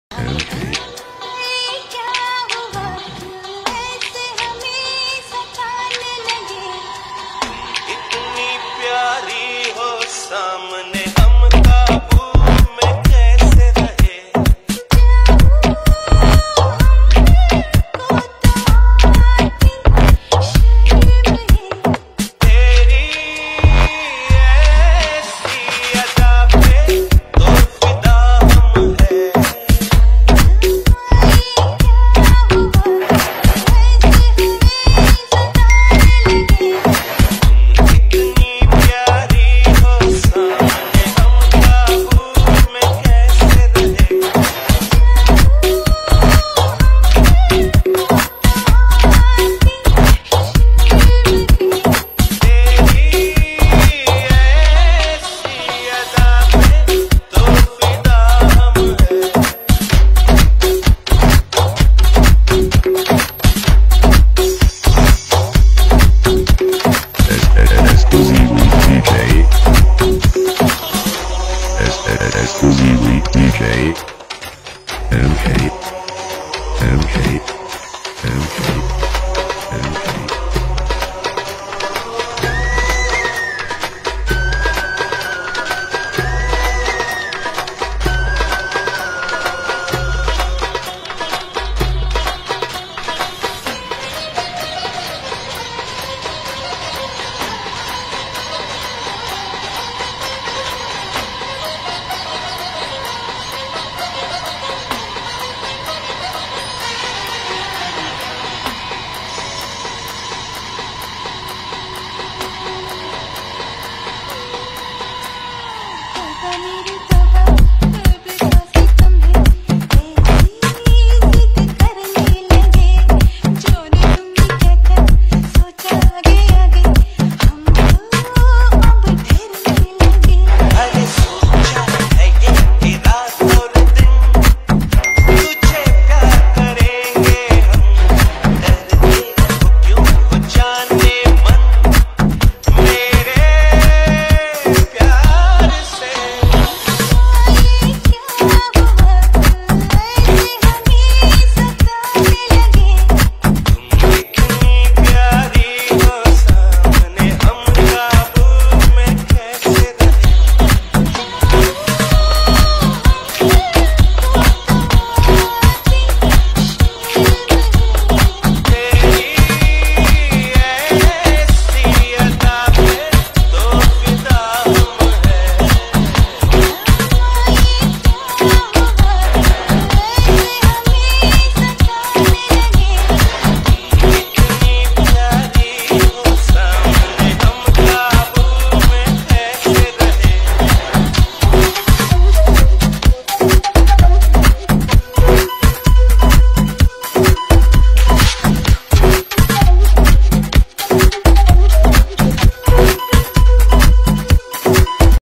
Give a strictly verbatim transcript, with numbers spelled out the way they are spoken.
Okay. इतनी प्यारी हो सामने हम काबू में कैसे रहे। तेरी ऐसी अदा पे तो फिदा हम है। इतनी प्यारी हो सामने हम काबू में कैसे रहे। तेरी ऐसी अदा पे तो फिदा हम है। Exclusively D J. Exclusively D J. M K. M K. M K. M K.